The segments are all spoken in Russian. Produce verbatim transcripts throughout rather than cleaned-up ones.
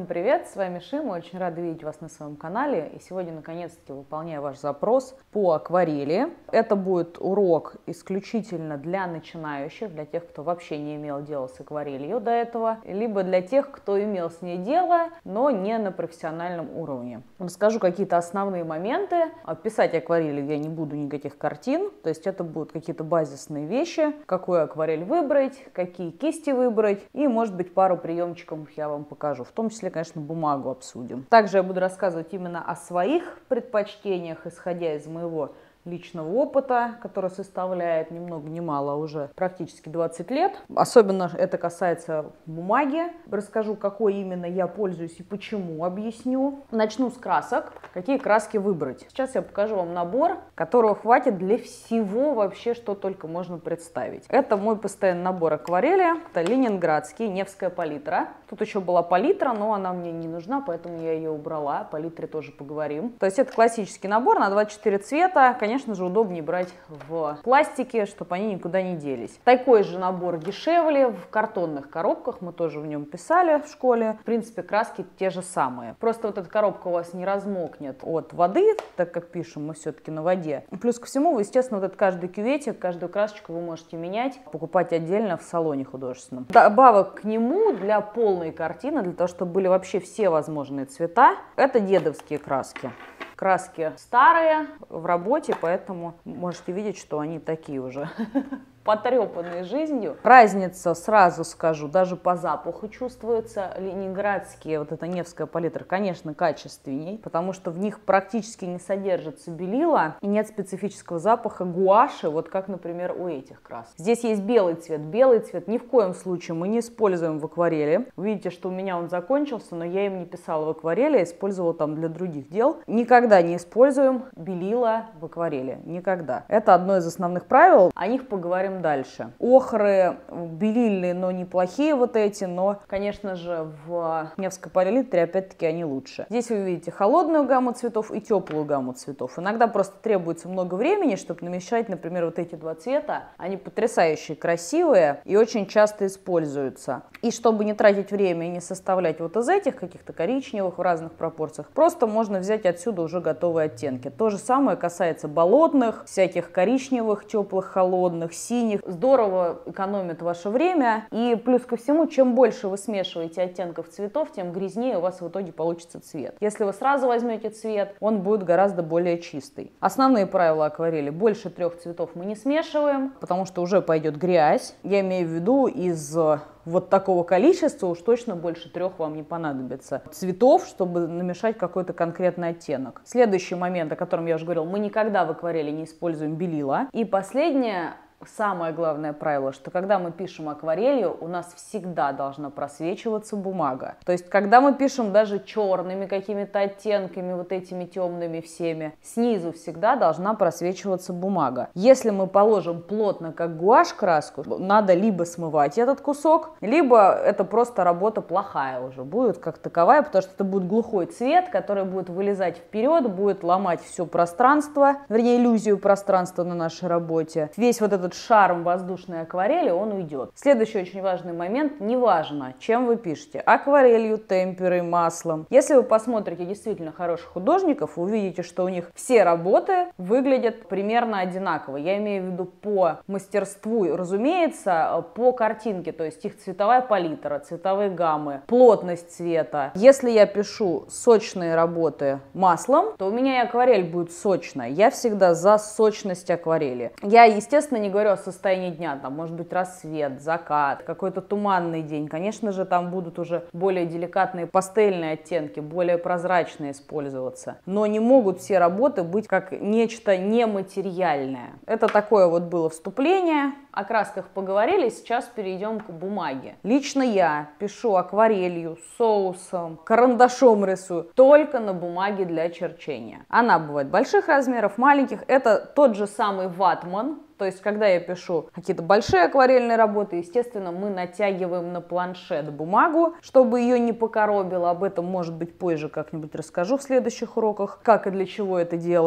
привет! С вами Шима, очень рада видеть вас на своем канале. И сегодня, наконец-таки, выполняю ваш запрос по акварели. Это будет урок исключительно для начинающих, для тех, кто вообще не имел дела с акварелью до этого, либо для тех, кто имел с ней дело, но не на профессиональном уровне. Расскажу какие-то основные моменты. Писать акварелью я не буду никаких картин, то есть это будут какие-то базисные вещи, какую акварель выбрать, какие кисти выбрать, и, может быть, пару приемчиков я вам покажу. В том числе, конечно, бумагу обсудим. Также я буду рассказывать именно о своих предпочтениях, исходя из моего личного опыта, который составляет ни много ни мало уже практически двадцать лет. Особенно это касается бумаги. Расскажу, какой именно я пользуюсь и почему, объясню. Начну с красок. Какие краски выбрать? Сейчас я покажу вам набор, которого хватит для всего вообще, что только можно представить. Это мой постоянный набор акварели. Это ленинградский, Невская палитра. Тут еще была палитра, но она мне не нужна, поэтому я ее убрала. О палитре тоже поговорим. То есть это классический набор на двадцать четыре цвета. Конечно же, удобнее брать в пластике, чтобы они никуда не делись. Такой же набор дешевле в картонных коробках. Мы тоже в нем писали в школе. В принципе, краски те же самые. Просто вот эта коробка у вас не размокнет от воды, так как пишем мы все-таки на воде. Плюс ко всему, вы, естественно, вот этот каждый кюветик, каждую красочку вы можете менять, покупать отдельно в салоне художественном. Добавок к нему для полной картины, для того, чтобы были вообще все возможные цвета, это дедовские краски. Краски старые в работе, поэтому можете видеть, что они такие уже потрепанные жизнью. Разница, сразу скажу, даже по запаху чувствуется. Ленинградские, вот эта Невская палитра, конечно, качественней, потому что в них практически не содержится белила и нет специфического запаха гуаши, вот как, например, у этих красок. Здесь есть белый цвет. Белый цвет ни в коем случае мы не используем в акварели. Вы видите, что у меня он закончился, но я им не писала в акварели, я использовала там для других дел. Никогда не используем белила в акварели. Никогда. Это одно из основных правил. О них поговорим дальше. Охры белильные, но неплохие вот эти, но, конечно же, в Невской палитре опять-таки они лучше. Здесь вы видите холодную гамму цветов и теплую гамму цветов. Иногда просто требуется много времени, чтобы намешать, например, вот эти два цвета. Они потрясающие, красивые и очень часто используются. И чтобы не тратить время и не составлять вот из этих каких-то коричневых в разных пропорциях, просто можно взять отсюда уже готовые оттенки. То же самое касается болотных, всяких коричневых, теплых, холодных, синих. Здорово экономит ваше время. И плюс ко всему, чем больше вы смешиваете оттенков цветов, тем грязнее у вас в итоге получится цвет. Если вы сразу возьмете цвет, он будет гораздо более чистый. Основные правила акварели: больше трех цветов мы не смешиваем, потому что уже пойдет грязь. Я имею в виду из вот такого количества уж точно больше трех вам не понадобится цветов, чтобы намешать какой-то конкретный оттенок. Следующий момент, о котором я уже говорила: мы никогда в акварели не используем белила. И последнее, самое главное правило, что когда мы пишем акварелью, у нас всегда должна просвечиваться бумага. То есть, когда мы пишем даже черными какими-то оттенками, вот этими темными всеми, снизу всегда должна просвечиваться бумага. Если мы положим плотно, как гуашь, краску, надо либо смывать этот кусок, либо это просто работа плохая уже будет как таковая, потому что это будет глухой цвет, который будет вылезать вперед, будет ломать все пространство, вернее, иллюзию пространства на нашей работе. Весь вот этот шарм воздушной акварели, он уйдет. Следующий очень важный момент: неважно, чем вы пишете, акварелью, темперой, маслом. Если вы посмотрите действительно хороших художников, вы увидите, что у них все работы выглядят примерно одинаково. Я имею в виду по мастерству, разумеется, по картинке, то есть их цветовая палитра, цветовые гаммы, плотность цвета. Если я пишу сочные работы маслом, то у меня и акварель будет сочная. Я всегда за сочность акварели. Я, естественно, не говорю о состоянии дня, там может быть рассвет, закат, какой-то туманный день. Конечно же, там будут уже более деликатные пастельные оттенки, более прозрачные использоваться. Но не могут все работы быть как нечто нематериальное. Это такое вот было вступление. О красках поговорили, сейчас перейдем к бумаге. Лично я пишу акварелью, соусом, карандашом рисую только на бумаге для черчения. Она бывает больших размеров, маленьких. Это тот же самый ватман. То есть, когда я пишу какие-то большие акварельные работы, естественно, мы натягиваем на планшет бумагу, чтобы ее не покоробило. Об этом, может быть, позже как-нибудь расскажу в следующих уроках, как и для чего это делать.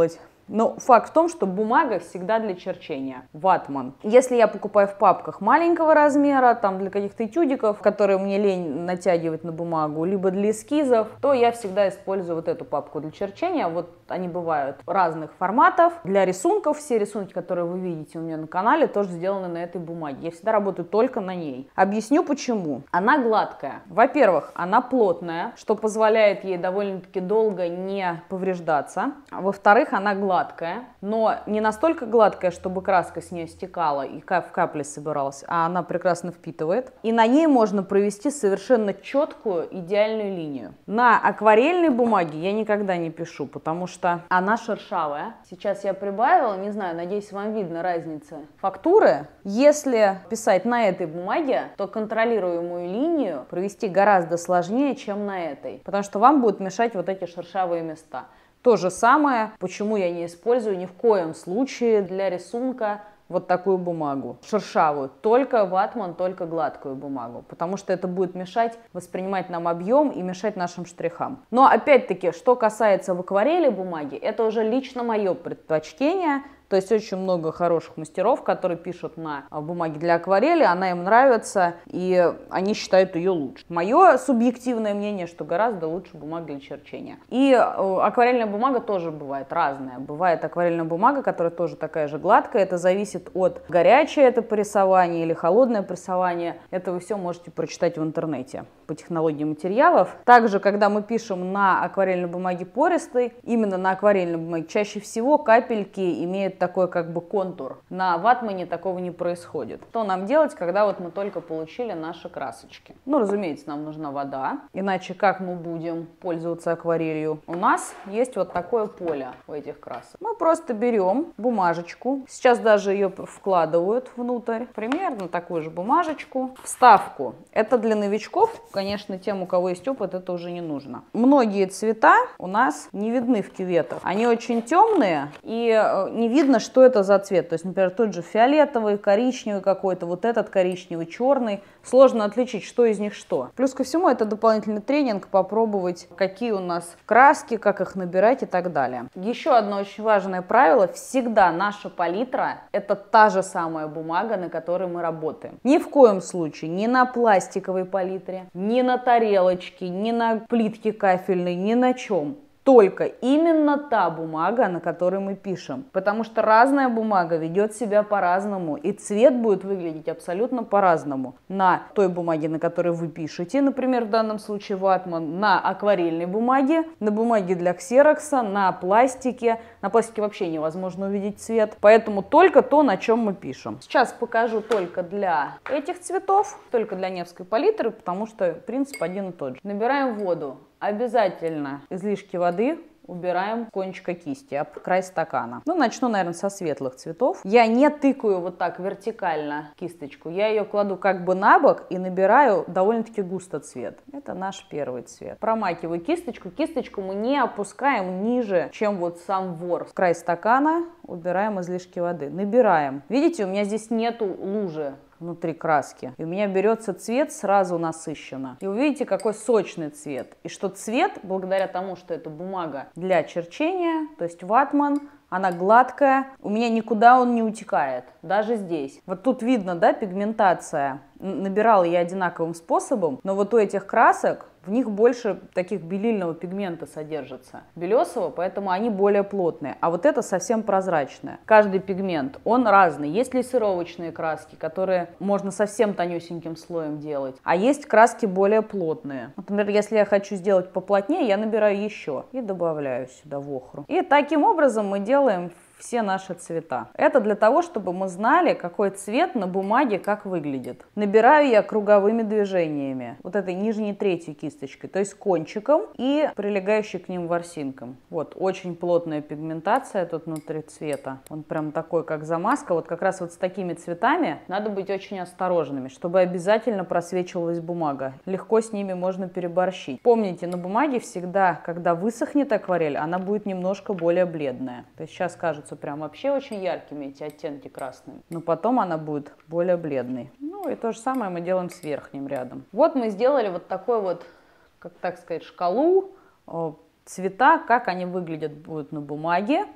Но факт в том, что бумага всегда для черчения. Ватман. Если я покупаю в папках маленького размера, там для каких-то этюдиков, которые мне лень натягивать на бумагу, либо для эскизов, то я всегда использую вот эту папку для черчения. Вот они бывают разных форматов. Для рисунков, все рисунки, которые вы видите у меня на канале, тоже сделаны на этой бумаге. Я всегда работаю только на ней. Объясню почему. Она гладкая. Во-первых, она плотная, что позволяет ей довольно-таки долго не повреждаться. Во-вторых, она гладкая, но не настолько гладкая, чтобы краска с нее стекала и в капли собиралась, а она прекрасно впитывает. И на ней можно провести совершенно четкую, идеальную линию. На акварельной бумаге я никогда не пишу, потому что она шершавая. Сейчас я прибавила, не знаю, надеюсь, вам видно разницу фактуры. Если писать на этой бумаге, то контролируемую линию провести гораздо сложнее, чем на этой, потому что вам будут мешать вот эти шершавые места. То же самое, почему я не использую ни в коем случае для рисунка вот такую бумагу, шершавую, только ватман, только гладкую бумагу, потому что это будет мешать воспринимать нам объем и мешать нашим штрихам. Но опять-таки, что касается в акварели бумаги, это уже лично мое предпочтение. То есть очень много хороших мастеров, которые пишут на бумаге для акварели, она им нравится, и они считают ее лучше. Мое субъективное мнение, что гораздо лучше бумага для черчения. И акварельная бумага тоже бывает разная. Бывает акварельная бумага, которая тоже такая же гладкая. Это зависит от горячее это прессование или холодное прессование. Это вы все можете прочитать в интернете по технологии материалов. Также, когда мы пишем на акварельной бумаге пористой, именно на акварельной бумаге, чаще всего капельки имеют такой как бы контур. На ватмане такого не происходит. Что нам делать, когда вот мы только получили наши красочки? Ну, разумеется, нам нужна вода, иначе как мы будем пользоваться акварелью? У нас есть вот такое поле у этих красок. Мы просто берем бумажечку, сейчас даже ее вкладывают внутрь, примерно такую же бумажечку, вставку. Это для новичков, конечно, тем, у кого есть опыт, это уже не нужно. Многие цвета у нас не видны в кюветах. Они очень темные и не видно, что это за цвет. То есть, например, тот же фиолетовый, коричневый какой-то, вот этот коричневый, черный. Сложно отличить, что из них что. Плюс ко всему, это дополнительный тренинг, попробовать, какие у нас краски, как их набирать и так далее. Еще одно очень важное правило. Всегда наша палитра – это та же самая бумага, на которой мы работаем. Ни в коем случае ни на пластиковой палитре, ни на тарелочке, ни на плитке кафельной, ни на чем. Только именно та бумага, на которой мы пишем. Потому что разная бумага ведет себя по-разному, и цвет будет выглядеть абсолютно по-разному. На той бумаге, на которой вы пишете, например, в данном случае ватман, на акварельной бумаге, на бумаге для ксерокса, на пластике. На пластике вообще невозможно увидеть цвет. Поэтому только то, на чем мы пишем. Сейчас покажу только для этих цветов, только для Невской палитры, потому что принцип один и тот же. Набираем воду. Обязательно излишки воды убираем кончика кисти об край стакана. Ну, начну, наверное, со светлых цветов. Я не тыкаю вот так вертикально кисточку. Я ее кладу как бы на бок и набираю довольно-таки густо цвет. Это наш первый цвет. Промакиваю кисточку. Кисточку мы не опускаем ниже, чем вот сам ворс. В край стакана убираем излишки воды. Набираем. Видите, у меня здесь нету лужи внутри краски. И у меня берется цвет сразу насыщенно. И вы видите, какой сочный цвет. И что цвет, благодаря тому, что это бумага для черчения, то есть ватман, она гладкая, у меня никуда он не утекает, даже здесь. Вот тут видно, да, пигментация. Набирала я одинаковым способом, но вот у этих красок в них больше таких белильного пигмента содержится, белесого, поэтому они более плотные. А вот это совсем прозрачное. Каждый пигмент, он разный. Есть лессировочные краски, которые можно совсем тонюсеньким слоем делать, а есть краски более плотные. Например, если я хочу сделать поплотнее, я набираю еще и добавляю сюда в охру. И таким образом мы делаем все наши цвета. Это для того, чтобы мы знали, какой цвет на бумаге как выглядит. Набираю я круговыми движениями, вот этой нижней третьей кисточкой, то есть кончиком и прилегающей к ним ворсинком. Вот, очень плотная пигментация тут внутри цвета. Он прям такой, как замазка. Вот как раз вот с такими цветами надо быть очень осторожными, чтобы обязательно просвечивалась бумага. Легко с ними можно переборщить. Помните, на бумаге всегда, когда высохнет акварель, она будет немножко более бледная. То есть сейчас кажется прям вообще очень яркими эти оттенки красными, но потом она будет более бледной. Ну и то же самое мы делаем с верхним рядом. Вот мы сделали вот такой вот, как так сказать, шкалу, цвета, как они выглядят будут на бумаге.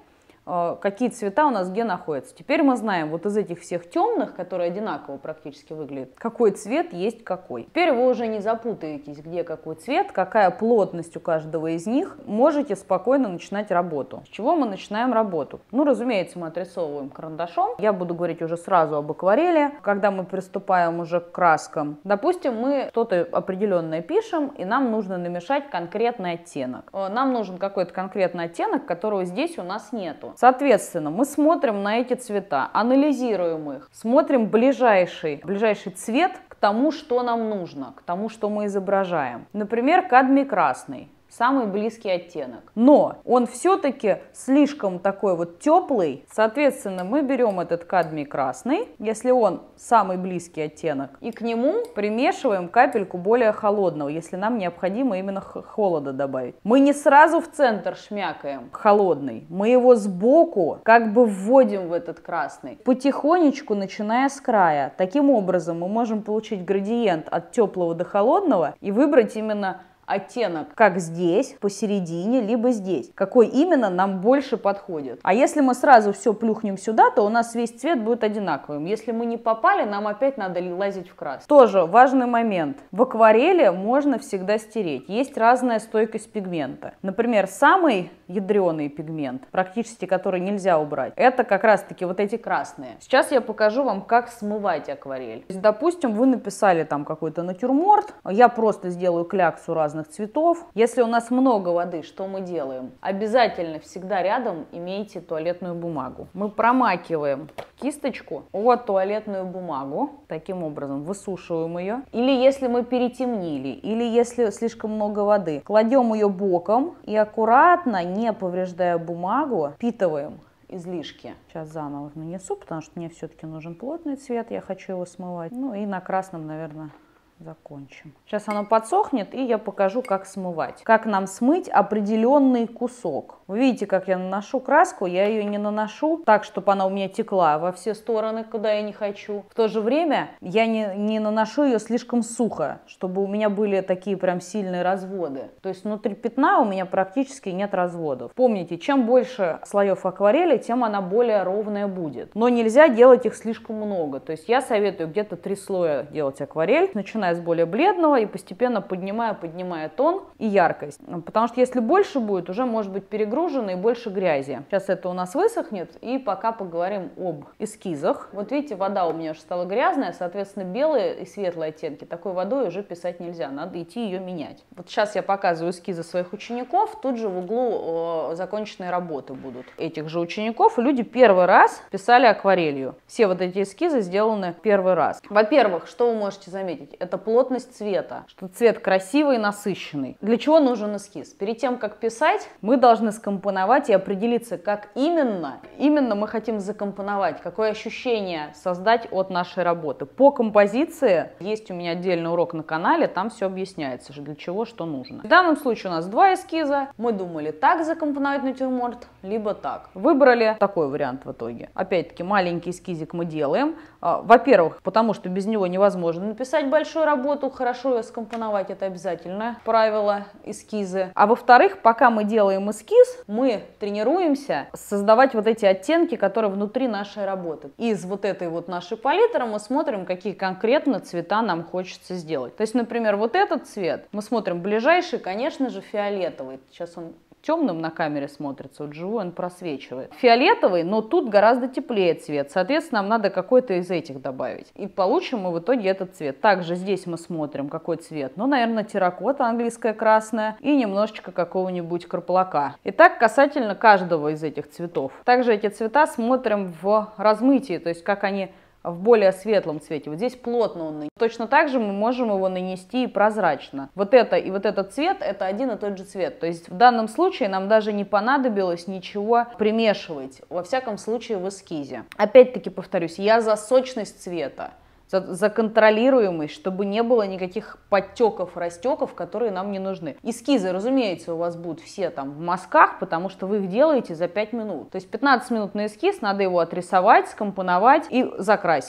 какие цвета у нас где находятся. Теперь мы знаем вот из этих всех темных, которые одинаково практически выглядят, какой цвет есть какой. Теперь вы уже не запутаетесь, где какой цвет, какая плотность у каждого из них. Можете спокойно начинать работу. С чего мы начинаем работу? Ну, разумеется, мы отрисовываем карандашом. Я буду говорить уже сразу об акварели, когда мы приступаем уже к краскам. Допустим, мы что-то определенное пишем, и нам нужно намешать конкретный оттенок. Нам нужен какой-то конкретный оттенок, которого здесь у нас нету. Соответственно, мы смотрим на эти цвета, анализируем их, смотрим ближайший, ближайший цвет к тому, что нам нужно, к тому, что мы изображаем. Например, кадмий красный. Самый близкий оттенок. Но он все-таки слишком такой вот теплый. Соответственно, мы берем этот кадмий красный, если он самый близкий оттенок, и к нему примешиваем капельку более холодного, если нам необходимо именно холода добавить. Мы не сразу в центр шмякаем холодный, мы его сбоку как бы вводим в этот красный, потихонечку начиная с края. Таким образом мы можем получить градиент от теплого до холодного и выбрать именно оттенок, как здесь, посередине, либо здесь. Какой именно нам больше подходит. А если мы сразу все плюхнем сюда, то у нас весь цвет будет одинаковым. Если мы не попали, нам опять надо лазить в красный. Тоже важный момент. В акварели можно всегда стереть. Есть разная стойкость пигмента. Например, самый ядреный пигмент, практически который нельзя убрать, это как раз-таки вот эти красные. Сейчас я покажу вам, как смывать акварель. То есть, допустим, вы написали там какой-то натюрморт, я просто сделаю кляксу разных цветов. Если у нас много воды, что мы делаем? Обязательно всегда рядом имейте туалетную бумагу. Мы промакиваем кисточку о туалетную бумагу, таким образом высушиваем ее. Или если мы перетемнили, или если слишком много воды, кладем ее боком и аккуратно, не повреждая бумагу, впитываем излишки. Сейчас заново нанесу, потому что мне все-таки нужен плотный цвет, я хочу его смывать. Ну и на красном, наверное, закончим. Сейчас оно подсохнет, и я покажу, как смывать. Как нам смыть определенный кусок. Вы видите, как я наношу краску, я ее не наношу так, чтобы она у меня текла во все стороны, куда я не хочу. В то же время я не, не наношу ее слишком сухо, чтобы у меня были такие прям сильные разводы. То есть внутри пятна у меня практически нет разводов. Помните, чем больше слоев акварели, тем она более ровная будет. Но нельзя делать их слишком много. То есть я советую где-то три слоя делать акварель, начиная с более бледного и постепенно поднимая, поднимая тон и яркость. Потому что если больше будет, уже может быть перегружено и больше грязи. Сейчас это у нас высохнет, и пока поговорим об эскизах. Вот видите, вода у меня уже стала грязная, соответственно, белые и светлые оттенки. Такой водой уже писать нельзя, надо идти ее менять. Вот сейчас я показываю эскизы своих учеников, тут же в углу э, законченные работы будут этих же учеников. Люди первый раз писали акварелью. Все вот эти эскизы сделаны первый раз. Во-первых, что вы можете заметить? Это плотность цвета, что цвет красивый, насыщенный. Для чего нужен эскиз? Перед тем, как писать, мы должны скомпоновать и определиться, как именно, именно мы хотим закомпоновать, какое ощущение создать от нашей работы. По композиции есть у меня отдельный урок на канале, там все объясняется, для чего что нужно. В данном случае у нас два эскиза. Мы думали так закомпоновать натюрморт, либо так. Выбрали такой вариант в итоге. Опять-таки маленький эскизик мы делаем. Во-первых, потому что без него невозможно написать большую работу, хорошо ее скомпоновать, это обязательное правило эскизы. А во-вторых, пока мы делаем эскиз, мы тренируемся создавать вот эти оттенки, которые внутри нашей работы. Из вот этой вот нашей палитры мы смотрим, какие конкретно цвета нам хочется сделать. То есть, например, вот этот цвет, мы смотрим ближайший, конечно же, фиолетовый. Сейчас он темным на камере смотрится, вот живой он просвечивает. Фиолетовый, но тут гораздо теплее цвет, соответственно, нам надо какой-то из этих добавить. И получим мы в итоге этот цвет. Также здесь мы смотрим, какой цвет. Ну, наверное, терракота английская красная и немножечко какого-нибудь карплака. Итак, касательно каждого из этих цветов. Также эти цвета смотрим в размытии, то есть как они в более светлом цвете. Вот здесь плотно он нанесен. Точно так же мы можем его нанести и прозрачно. Вот это и вот этот цвет, это один и тот же цвет. То есть в данном случае нам даже не понадобилось ничего примешивать, во всяком случае в эскизе. Опять-таки повторюсь, я за сочность цвета, за, за контролируемость, чтобы не было никаких подтеков, растеков, которые нам не нужны. Эскизы, разумеется, у вас будут все там в мазках, потому что вы их делаете за пять минут. То есть пятнадцать минут на эскиз, надо его отрисовать, скомпоновать и закрасить.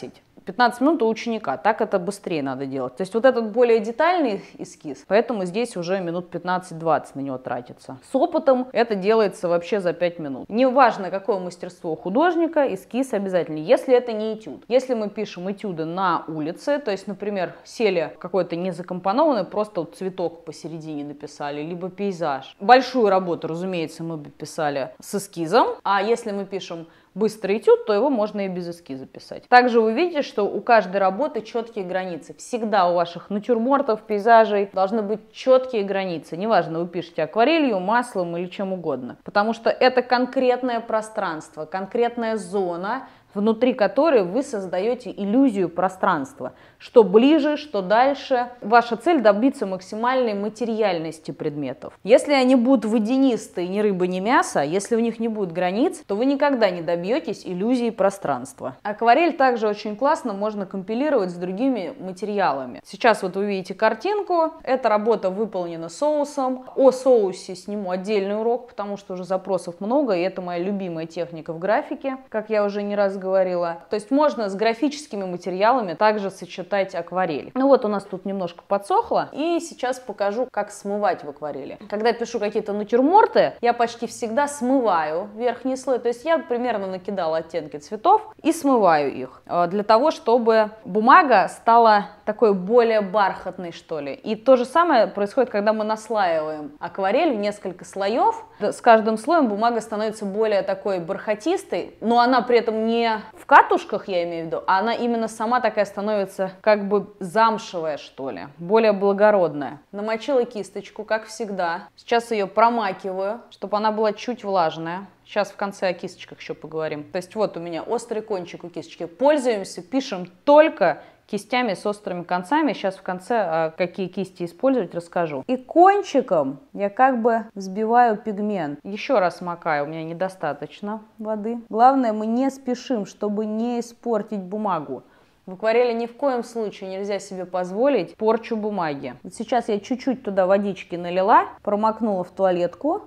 пятнадцать минут у ученика, так это быстрее надо делать. То есть вот этот более детальный эскиз, поэтому здесь уже минут пятнадцать-двадцать на него тратится. С опытом это делается вообще за пять минут. Неважно, какое мастерство у художника, эскиз обязательно, если это не этюд. Если мы пишем этюды на улице, то есть, например, сели какой-то незакомпонованный, просто вот цветок посередине написали, либо пейзаж. Большую работу, разумеется, мы бы писали с эскизом, а если мы пишем быстрый этюд, то его можно и без эскиза писать. Также вы видите, что у каждой работы четкие границы. Всегда у ваших натюрмортов, пейзажей должны быть четкие границы. Неважно, вы пишете акварелью, маслом или чем угодно. Потому что это конкретное пространство, конкретная зона, внутри которой вы создаете иллюзию пространства. Что ближе, что дальше. Ваша цель добиться максимальной материальности предметов. Если они будут водянистые, ни рыба, ни мясо, если у них не будет границ, то вы никогда не добьетесь иллюзии пространства. Акварель также очень классно можно компилировать с другими материалами. Сейчас вот вы видите картинку. Эта работа выполнена соусом. О соусе сниму отдельный урок, потому что уже запросов много, и это моя любимая техника в графике, как я уже не раз говорила. То есть можно с графическими материалами также сочетать акварель. Ну вот у нас тут немножко подсохло, и сейчас покажу, как смывать в акварели. Когда пишу какие-то натюрморты, я почти всегда смываю верхний слой, то есть я примерно накидала оттенки цветов и смываю их, для того, чтобы бумага стала такой более бархатной, что ли. И то же самое происходит, когда мы наслаиваем акварель в несколько слоев. С каждым слоем бумага становится более такой бархатистой, но она при этом не в катушках, я имею в виду, а она именно сама такая становится как бы замшевая, что ли, более благородная. Намочила кисточку, как всегда. Сейчас ее промакиваю, чтобы она была чуть влажная. Сейчас в конце о кисточках еще поговорим. То есть вот у меня острый кончик у кисточки. Пользуемся, пишем только кистями с острыми концами. Сейчас в конце, какие кисти использовать, расскажу. И кончиком я как бы взбиваю пигмент. Еще раз макаю, у меня недостаточно воды. Главное, мы не спешим, чтобы не испортить бумагу. В акварели ни в коем случае нельзя себе позволить порчу бумаги. Вот сейчас я чуть-чуть туда водички налила, промокнула в туалетку.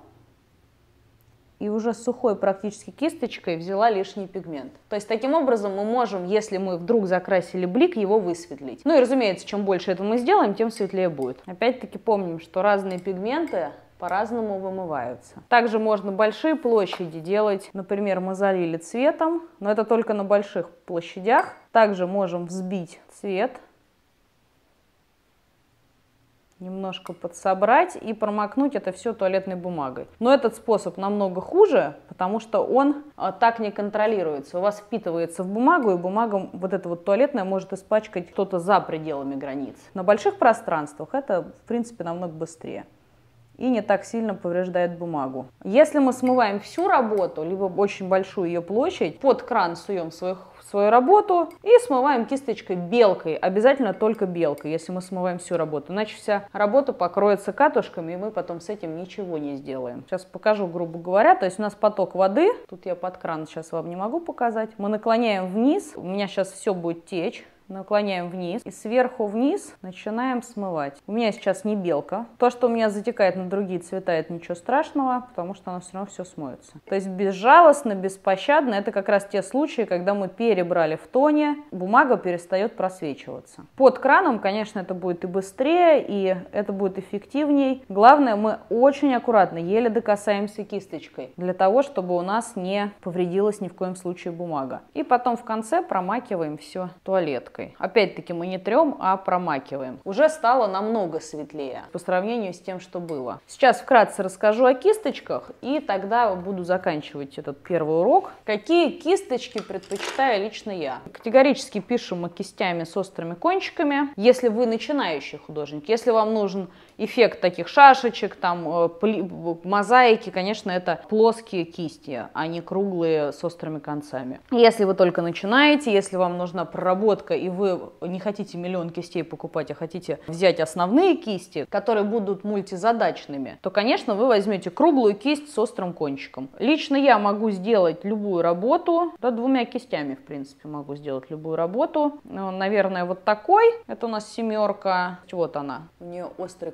И уже сухой практически кисточкой взяла лишний пигмент. То есть таким образом мы можем, если мы вдруг закрасили блик, его высветлить. Ну и разумеется, чем больше этого мы сделаем, тем светлее будет. Опять-таки помним, что разные пигменты по-разному вымываются. Также можно большие площади делать, например, мы залили цветом, но это только на больших площадях. Также можем взбить цвет, немножко подсобрать и промокнуть это все туалетной бумагой. Но этот способ намного хуже, потому что он а, так не контролируется. У вас впитывается в бумагу, и бумага вот эта вот туалетная может испачкать что-то за пределами границ. На больших пространствах это, в принципе, намного быстрее и не так сильно повреждает бумагу. Если мы смываем всю работу, либо очень большую ее площадь, под кран суем своих свою работу и смываем кисточкой белкой, обязательно только белкой, если мы смываем всю работу, иначе вся работа покроется катушками, и мы потом с этим ничего не сделаем. Сейчас покажу, грубо говоря, то есть у нас поток воды, тут я под кран сейчас вам не могу показать, мы наклоняем вниз, у меня сейчас все будет течь, наклоняем вниз и сверху вниз начинаем смывать. У меня сейчас не белка. То, что у меня затекает на другие цвета, это ничего страшного, потому что оно все равно все смоется. То есть безжалостно, беспощадно, это как раз те случаи, когда мы перебрали в тоне, бумага перестает просвечиваться. Под краном, конечно, это будет и быстрее, и это будет эффективней. Главное, мы очень аккуратно, еле докасаемся кисточкой, для того, чтобы у нас не повредилась ни в коем случае бумага. И потом в конце промакиваем все туалеткой. Опять-таки мы не трем, а промакиваем. Уже стало намного светлее по сравнению с тем, что было. Сейчас вкратце расскажу о кисточках, и тогда буду заканчивать этот первый урок. Какие кисточки предпочитаю лично я? Категорически пишем мы кистями с острыми кончиками. Если вы начинающий художник, если вам нужен эффект таких шашечек, там, мозаики, конечно, это плоские кисти, а не круглые с острыми концами. Если вы только начинаете, если вам нужна проработка, и вы не хотите миллион кистей покупать, а хотите взять основные кисти, которые будут мультизадачными, то, конечно, вы возьмете круглую кисть с острым кончиком. Лично я могу сделать любую работу, да, двумя кистями, в принципе, могу сделать любую работу. Наверное, вот такой, это у нас семерка, вот она. У нее острый кончик.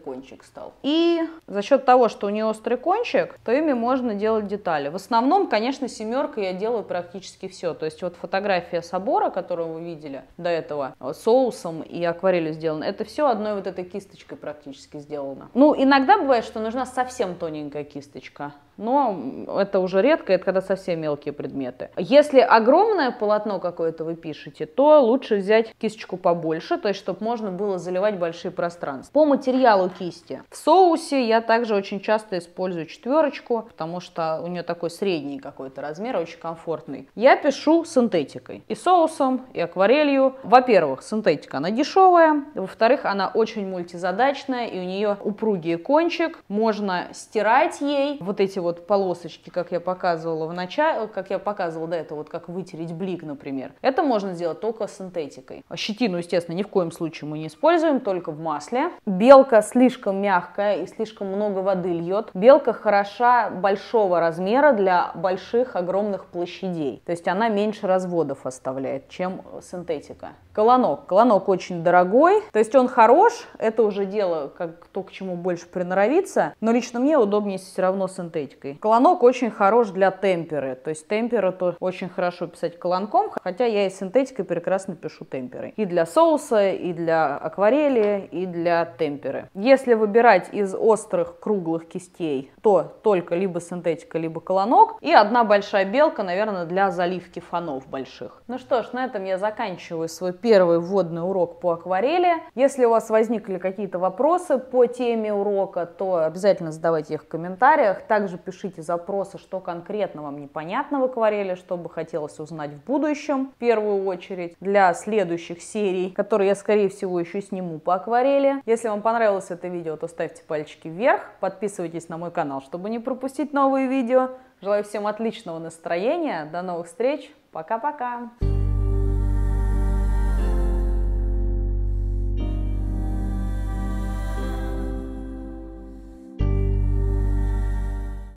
кончик стал. И за счет того, что у нее острый кончик, то ими можно делать детали. В основном, конечно, семеркой я делаю практически все. То есть вот фотография собора, которую вы видели до этого, соусом и акварелью сделана, это все одной вот этой кисточкой практически сделано. Ну, иногда бывает, что нужна совсем тоненькая кисточка. Но это уже редко, это когда совсем мелкие предметы. Если огромное полотно какое-то вы пишете, то лучше взять кисточку побольше, то есть чтобы можно было заливать большие пространства. По материалу кисти. В соусе я также очень часто использую четверочку, потому что у нее такой средний какой-то размер, очень комфортный. Я пишу синтетикой. И соусом, и акварелью. Во-первых, синтетика, она дешевая. Во-вторых, она очень мультизадачная, и у нее упругий кончик. Можно стирать ей вот эти вот Вот полосочки, как я показывала в начале, как я показывала до этого, вот как вытереть блик, например. Это можно сделать только синтетикой. Щетину, естественно, ни в коем случае мы не используем, только в масле. Белка слишком мягкая и слишком много воды льет. Белка хороша большого размера для больших, огромных площадей. То есть она меньше разводов оставляет, чем синтетика. Колонок. Колонок очень дорогой, то есть он хорош, это уже дело, как то, к чему больше приноровиться, но лично мне удобнее все равно синтетикой. Колонок очень хорош для темперы, то есть темперы то очень хорошо писать колонком, хотя я и синтетикой прекрасно пишу темперой. И для соуса, и для акварели, и для темперы. Если выбирать из острых круглых кистей, то только либо синтетика, либо колонок, и одна большая белка, наверное, для заливки фонов больших. Ну что ж, на этом я заканчиваю свой первый вводный урок по акварели. Если у вас возникли какие-то вопросы по теме урока, то обязательно задавайте их в комментариях. Также пишите запросы, что конкретно вам непонятно в акварели, что бы хотелось узнать в будущем, в первую очередь, для следующих серий, которые я, скорее всего, еще сниму по акварели. Если вам понравилось это видео, то ставьте пальчики вверх, подписывайтесь на мой канал, чтобы не пропустить новые видео. Желаю всем отличного настроения, до новых встреч, пока-пока!